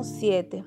Salmo 7.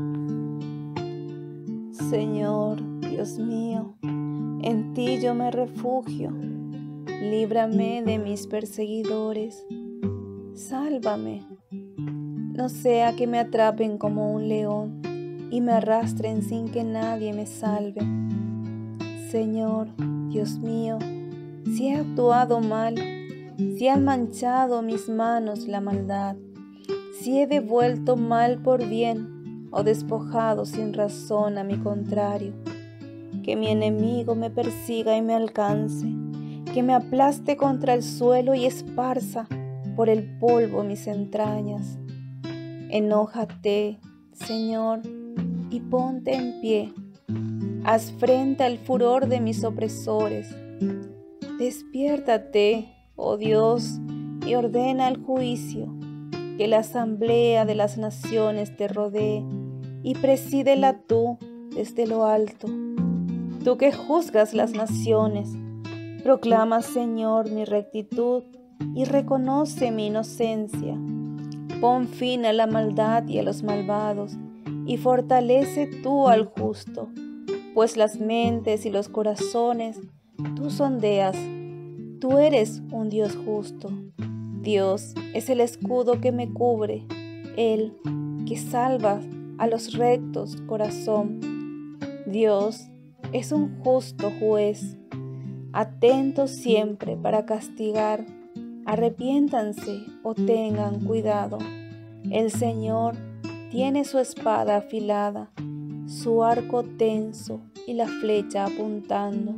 Señor, Dios mío, en ti yo me refugio. Líbrame de mis perseguidores. Sálvame. No sea que me atrapen como un león y me arrastren sin que nadie me salve. Señor, Dios mío, si he actuado mal, si han manchado mis manos la maldad, si he devuelto mal por bien o despojado sin razón a mi contrario, que mi enemigo me persiga y me alcance, que me aplaste contra el suelo y esparza por el polvo mis entrañas. Enójate, Señor, y ponte en pie. Haz frente al furor de mis opresores. Despiértate, oh Dios, y ordena el juicio, que la asamblea de las naciones te rodee y presídela tú desde lo alto. Tú que juzgas las naciones, proclama, Señor, mi rectitud y reconoce mi inocencia. Pon fin a la maldad y a los malvados, y fortalece tú al justo, pues las mentes y los corazones tú sondeas. Tú eres un Dios justo. Dios es el escudo que me cubre, Él que salva a los rectos corazón. Dios es un justo juez, atento siempre para castigar. Arrepiéntanse o tengan cuidado. El Señor tiene su espada afilada, su arco tenso y la flecha apuntando.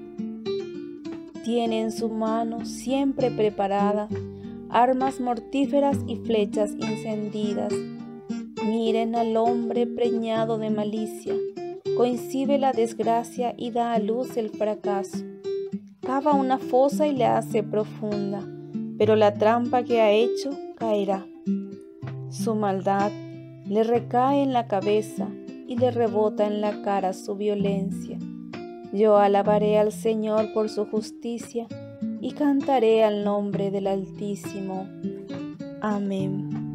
Tiene en su mano siempre preparada armas mortíferas y flechas encendidas. Miren al hombre preñado de malicia, concibe la desgracia y da a luz el fracaso. Cava una fosa y la hace profunda, pero la trampa que ha hecho caerá. Su maldad le recae en la cabeza y le rebota en la cara su violencia. Yo alabaré al Señor por su justicia y cantaré al nombre del Altísimo. Amén.